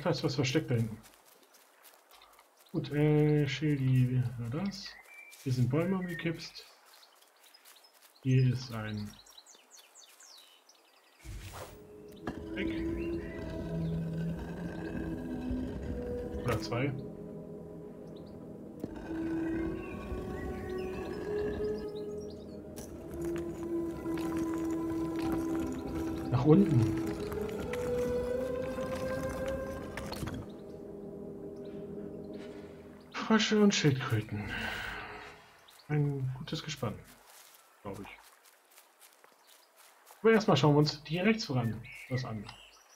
da ist was versteckt da hinten. Gut, Schildi, das. Hier sind Bäume umgekippt. Hier ist ein Weg. Oder zwei. Nach unten. Frösche und Schildkröten. Ein gutes Gespann, glaube ich. Aber erstmal schauen wir uns hier rechts voran was an.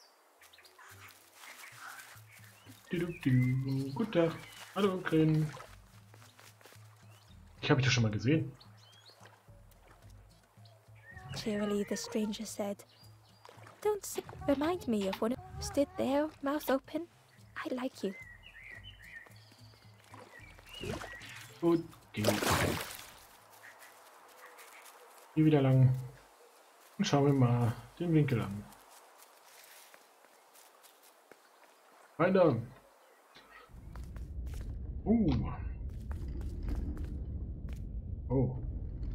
Guten Tag. Hallo, Krähen. Ich habe dich doch schon mal gesehen. Cheerily, the stranger said, "Don't remind me of when I stood there, mouth open. I like you." Gut, geht. Hier wieder lang. Und schauen wir mal den Winkel an. Weiter. Oh.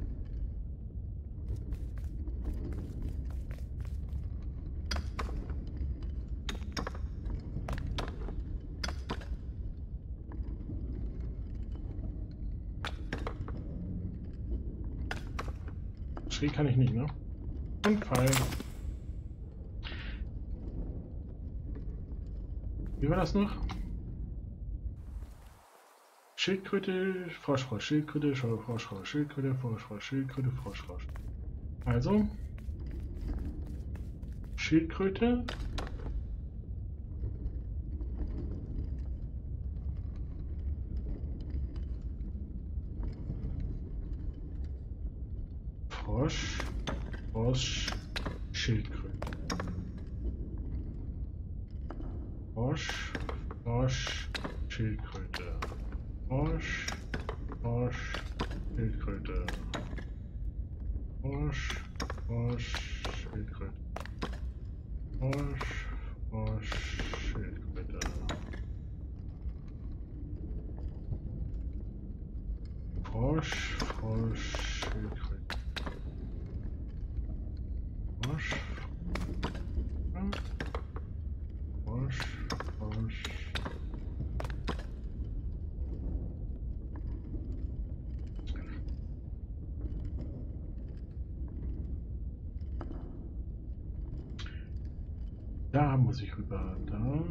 Schräg kann ich nicht, ne? Und Pfeil. Wie war das noch? Schildkröte, Froschfrosch, Schildkröte, Froschfrosch, Schildkröte, Froschfrosch, Schildkröte, Froschfrosch. Also Schildkröte. Frosch, Frosch, Schildkröte. Frosch, Frosch, Schildkröte. Frosch, Frosch, Schildkröte. Frosch, Frosch, Schildkröte. Frosch, Frosch, Schildkröte. Frosch, Frosch, Schildkröte. Frosch, Frosch, Frosch. Da muss ich rüber. Da.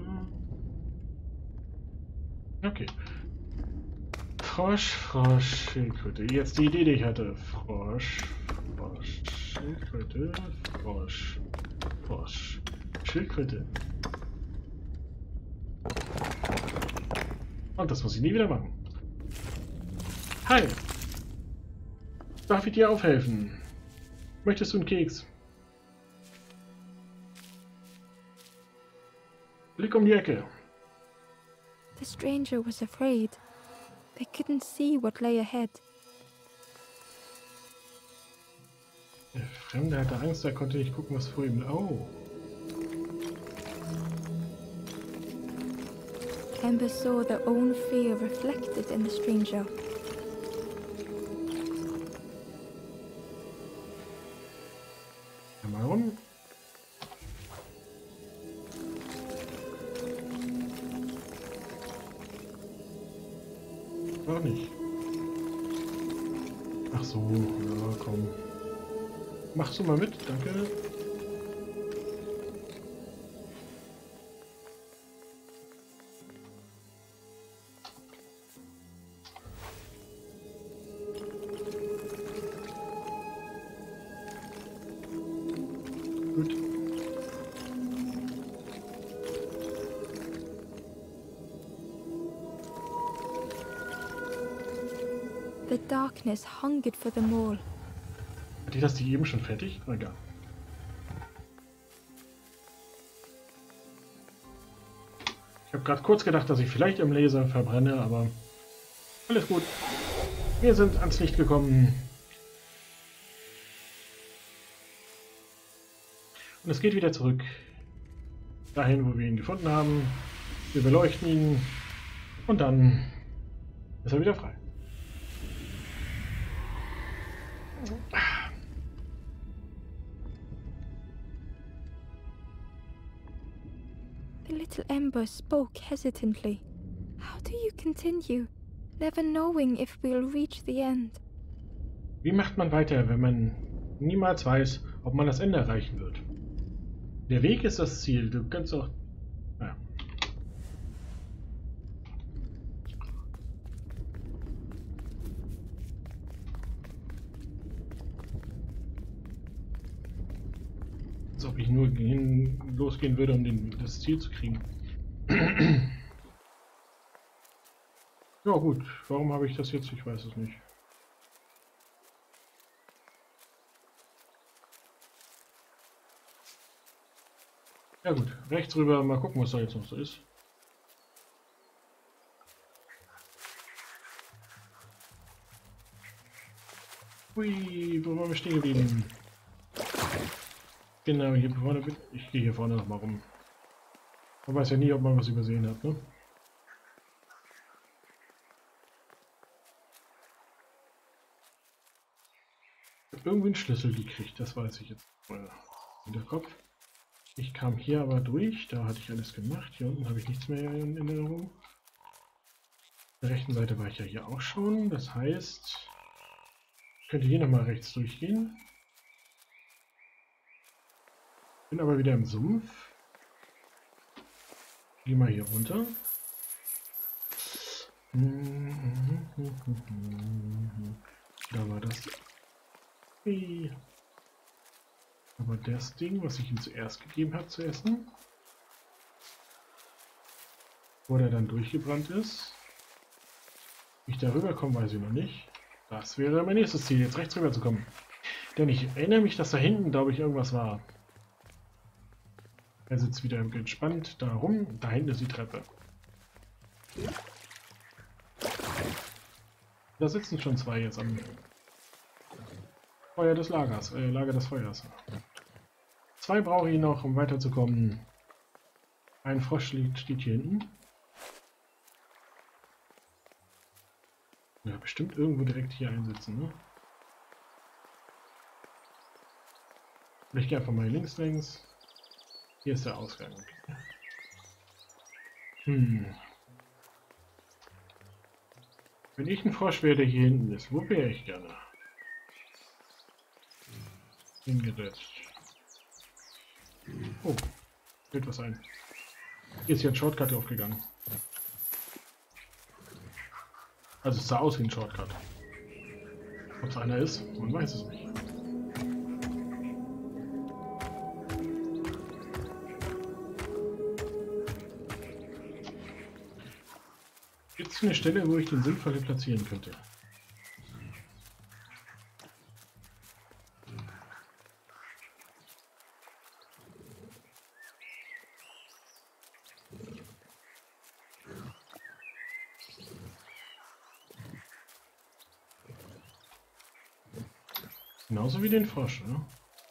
Okay. Frosch, Frosch, Schildkröte. Jetzt die Idee, die ich hatte. Frosch, Frosch, Schildkröte, Frosch, Frosch, Schildkröte. Und das muss ich nie wieder machen. Hi! Darf ich dir aufhelfen? Möchtest du einen Keks? Blick um die Ecke. The stranger was afraid. They couldn't see what lay ahead. Der Fremde hatte Angst, er konnte nicht gucken, was vor ihm... Oh. Ember saw their own fear reflected in the stranger. Mal rum. Auch nicht. Ach so, ja, komm. Machst du mal mit, danke. Gut. The darkness hungered for them all. Hatte ich das die eben schon fertig? Egal. Ich habe gerade kurz gedacht, dass ich vielleicht im Laser verbrenne, aber alles gut. Wir sind ans Licht gekommen. Und es geht wieder zurück. Dahin, wo wir ihn gefunden haben. Wir beleuchten ihn und dann ist er wieder frei. The little ember spoke hesitantly. How do you continue, never knowing if we'll reach the end? Wie macht man weiter, wenn man niemals weiß, ob man das Ende erreichen wird? Der Weg ist das Ziel. Du kannst auch... Ja. Als ob ich nur losgehen würde, um das Ziel zu kriegen. Ja gut, warum habe ich das jetzt? Ich weiß es nicht. Ja gut, rechts rüber, mal gucken, was da jetzt noch so ist. Hui, wo waren wir stehen geblieben? Genau, hier vorne bin ich. Gehe hier vorne nochmal rum. Man weiß ja nie, ob man was übersehen hat, ne? Ich habe irgendwie einen Schlüssel gekriegt, das weiß ich jetzt in der Kopf. Ich kam hier aber durch, da hatte ich alles gemacht. Hier unten habe ich nichts mehr in Erinnerung. Auf der rechten Seite war ich ja hier auch schon, das heißt, ich könnte hier nochmal rechts durchgehen. Bin aber wieder im Sumpf. Geh mal hier runter. Da war das. Aber das Ding, was ich ihm zuerst gegeben habe zu essen, wo der dann durchgebrannt ist. Wie ich da rüberkomme, weiß ich noch nicht. Das wäre mein nächstes Ziel, jetzt rechts rüber zu kommen. Denn ich erinnere mich, dass da hinten, glaube ich, irgendwas war. Er sitzt wieder entspannt da rum. Da hinten ist die Treppe. Da sitzen schon zwei jetzt am Feuer des Lagers, Lager des Feuers. Zwei brauche ich noch, um weiterzukommen. Ein Frosch steht hier hinten. Ja, bestimmt irgendwo direkt hier einsetzen, ne? Ich gehe einfach mal links. Hier ist der Ausgang. Wenn ich ein Frosch wäre, der hier hinten ist, wo wäre ich gerne? Hingesetzt. Oh, fällt was ein. Hier ist hier ein Shortcut aufgegangen. Also es sah aus wie ein Shortcut. Ob es einer ist, man weiß es nicht. Gibt es eine Stelle, wo ich den sinnvoll platzieren könnte? Genauso wie den Frosch, ne?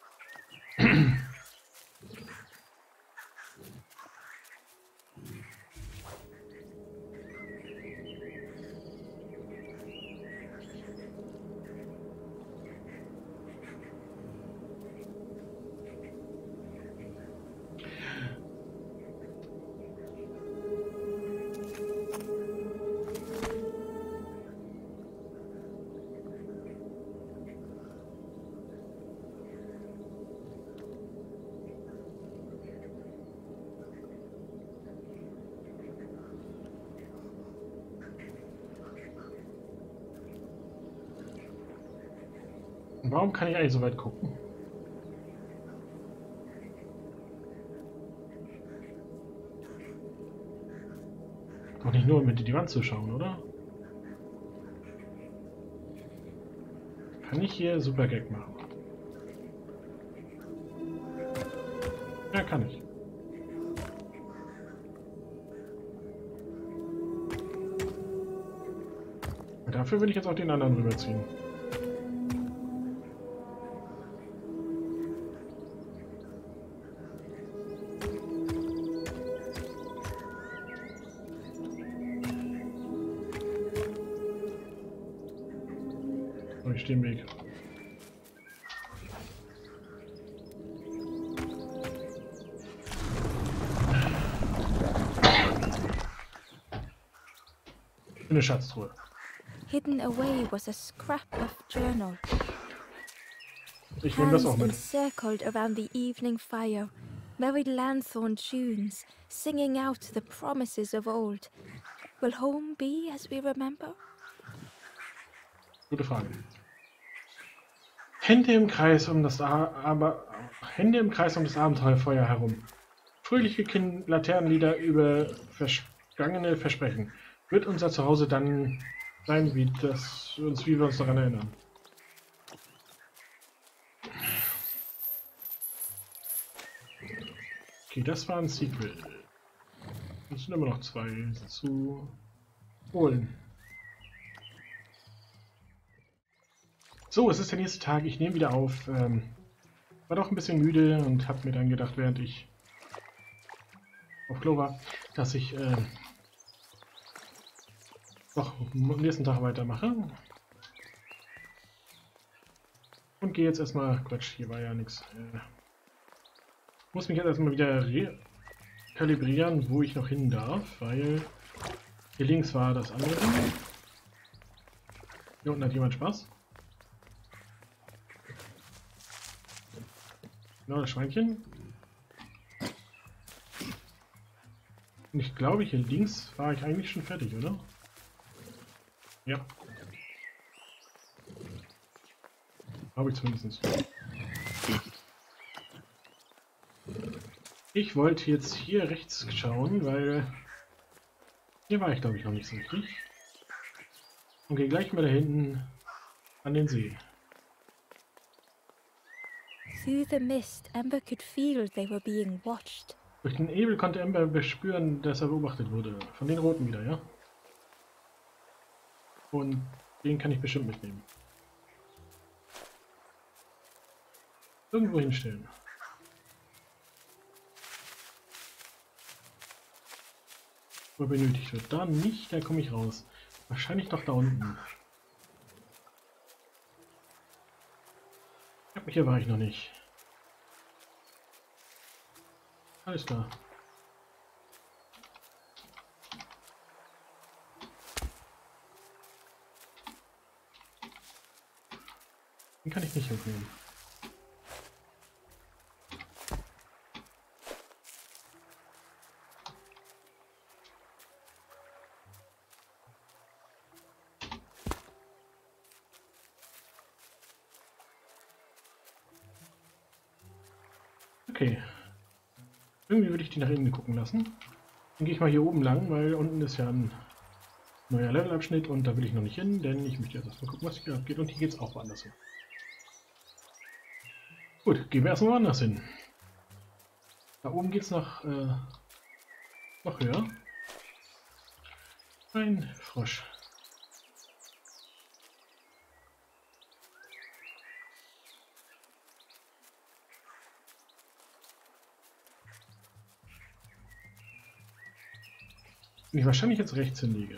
Warum kann ich eigentlich so weit gucken? Doch nicht nur, um hinter die Wand zu schauen, oder? Kann ich hier Super Gag machen? Ja, kann ich. Und dafür will ich jetzt auch den anderen rüberziehen. Oh, ich stehe im Weg. Eine Schatztruhe. Hidden away was a scrap of journal. Ich nehme das Hands auch mit. encircled around the evening fire, merry lanthorn tunes, singing out the promises of old. Will home be as we remember? Gute Frage. Hände im Kreis um das Abenteuerfeuer herum. Fröhliche Laternenlieder über vergangene Versprechen. Wird unser Zuhause dann sein, wie wir uns daran erinnern? Okay, das war ein Secret. Es sind immer noch 2 zu holen. So, es ist der nächste Tag. Ich nehme wieder auf. War doch ein bisschen müde und habe mir dann gedacht, während ich auf Klo war, dass ich doch am nächsten Tag weitermache. Und gehe jetzt erstmal. Quatsch, hier war ja nichts. Muss mich jetzt erstmal wieder rekalibrieren, wo ich noch hin darf, weil hier links war das andere. Hier unten hat jemand Spaß. Genau, das Schweinchen. Und ich glaube, hier links war ich eigentlich schon fertig, oder? Ja. Glaube ich zumindest. Ich wollte jetzt hier rechts schauen, weil hier war ich, glaube ich, noch nicht so richtig. Und gehe gleich mal da hinten an den See. Through the mist, Ember could feel they were being watched. Durch den Nebel konnte Ember bespüren, dass er beobachtet wurde. Von den Roten wieder, ja? Und den kann ich bestimmt mitnehmen. Irgendwo hinstellen. Wo benötigt wird. Da nicht, da komme ich raus. Wahrscheinlich doch da unten. Ja, hier war ich noch nicht. Alles klar. Den kann ich nicht mitnehmen. Okay. Irgendwie würde ich die nach innen gucken lassen. Dann gehe ich mal hier oben lang, weil unten ist ja ein neuer Levelabschnitt und da will ich noch nicht hin, denn ich möchte jetzt erstmal gucken, was hier abgeht und hier geht es auch woanders hin. Gut, gehen wir erstmal woanders hin. Da oben geht es noch höher. Ein Frosch. Den ich wahrscheinlich jetzt rechts hinlege.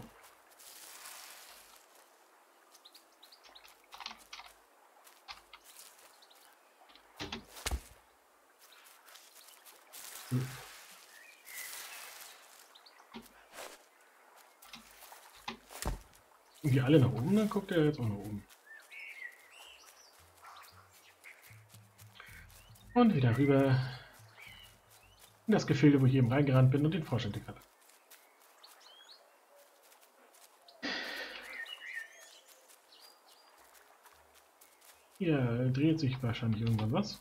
Und die alle nach oben, dann guckt er jetzt auch nach oben. Und wieder rüber in das Gefilde, wo ich eben reingerannt bin und den Frosch entdeckt habe. Hier dreht sich wahrscheinlich irgendwann was.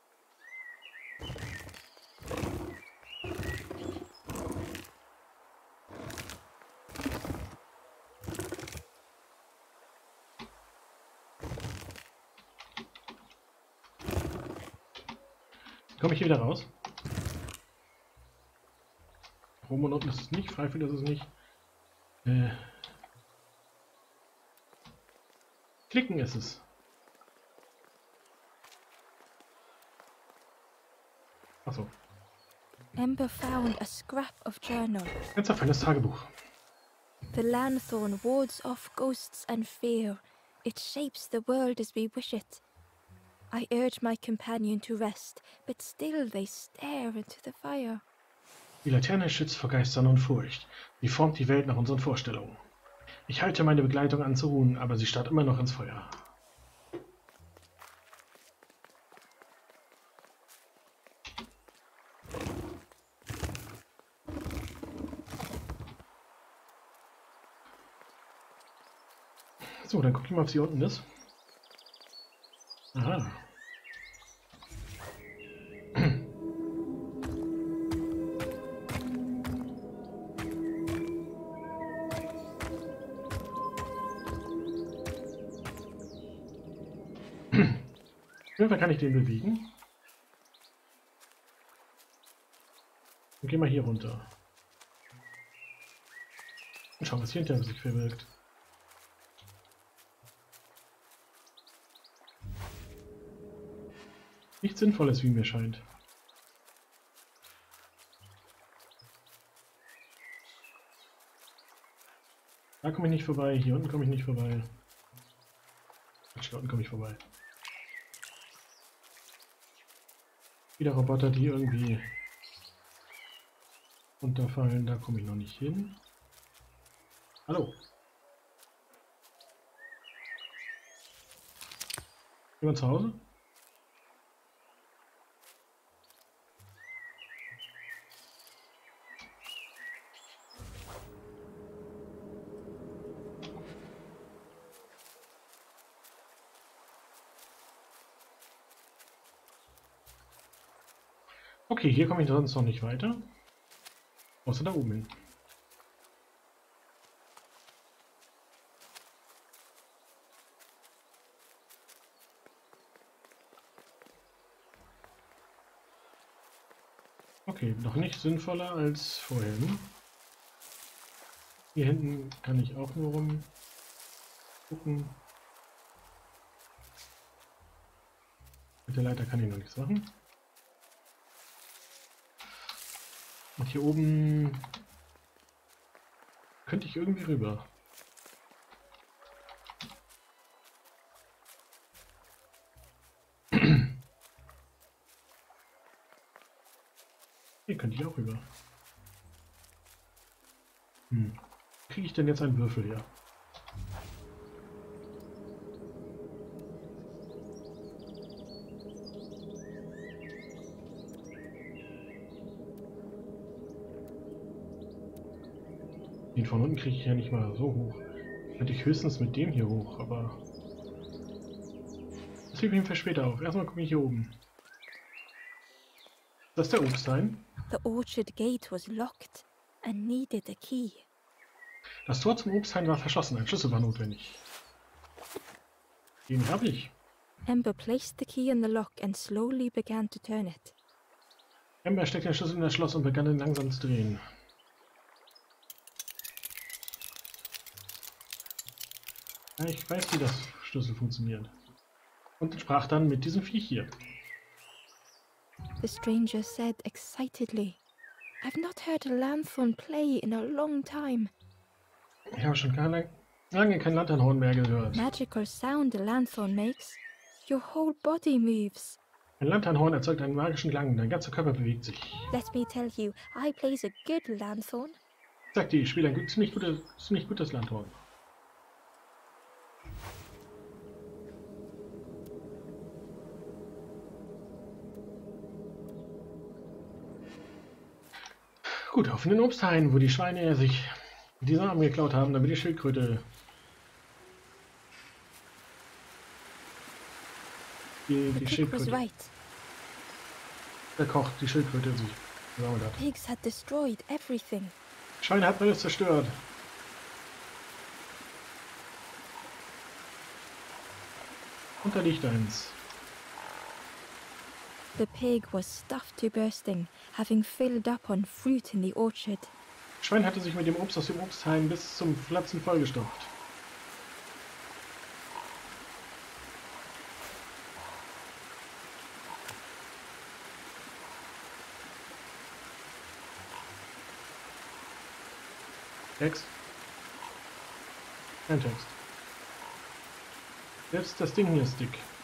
Komme ich hier wieder raus? Oben und unten ist es nicht, Freifeld ist es nicht. Klicken ist es. Achso. Ember found a scrap of journal. Ein zerfallenes Tagebuch. The lanthorn wards off ghosts and fear, It shapes the world as we wish it. I urge my companion to rest, but still they stare into the fire. Die Laterne schützt vor Geistern und Furcht. Sie formt die Welt nach unseren Vorstellungen. Ich halte meine Begleitung an zu ruhen, aber sie starrt immer noch ins Feuer. So, dann guck ich mal, ob sie unten ist. Aha. Auf jeden Fall kann ich den bewegen. Und geh mal hier runter. Und schau, was hier hinter sich verbirgt. Nichts Sinnvolles, wie mir scheint. Da komme ich nicht vorbei, hier unten komme ich nicht vorbei. Quatsch, da unten komme ich vorbei. Wieder Roboter, die irgendwie runterfallen, da komme ich noch nicht hin. Hallo. Jemand zu Hause? Okay, hier komme ich sonst noch nicht weiter. Außer da oben hin. Okay, noch nicht sinnvoller als vorher. Ne? Hier hinten kann ich auch nur rum gucken. Mit der Leiter kann ich noch nichts machen. Und hier oben könnte ich irgendwie rüber. Hier könnte ich auch rüber. Kriege ich denn jetzt einen Würfel her? Den von unten kriege ich ja nicht mal so hoch. Könnte ich höchstens mit dem hier hoch, aber das hebe ich mir für später auf. Erstmal gucke ich hier oben. Das ist der Obsthain. The orchard gate was locked and needed a key. Das Tor zum Obsthain war verschlossen. Ein Schlüssel war notwendig. Den habe ich. Ember placed the key in the lock and slowly began to turn it. Ember steckte den Schlüssel in das Schloss und begann ihn langsam zu drehen. Ja, ich weiß, wie das Schlüssel funktioniert. Und sprach dann mit diesem Viech hier. The stranger said excitedly, "I've not heard a lanthorn play in a long time. Ich habe schon lange kein Lanternhorn mehr gehört. Magical sound a lanthorn makes. Your whole body moves. Ein Lanternhorn erzeugt einen magischen Klang, dein ganzer Körper bewegt sich. Let me tell you, I plays a good lanthorn." Sagt die, ich spiele ein ziemlich gutes Landhorn. Gut, auf in den Obsthain, wo die Schweine sich die Samen geklaut haben, damit die Schildkröte The pig was Schildkröte, right. der Koch, die Schildkröte sich gesammelt hat. Pigs had destroyed everything. Schweine hat alles zerstört. Und da liegt eins. The pig was stuffed to bursting, having filled up on fruit in the orchard. Schwein hatte sich mit dem Obst aus dem Obsthain bis zum Platzen vollgestopft. Text? Kein Text. Selbst das Ding hier ist dick.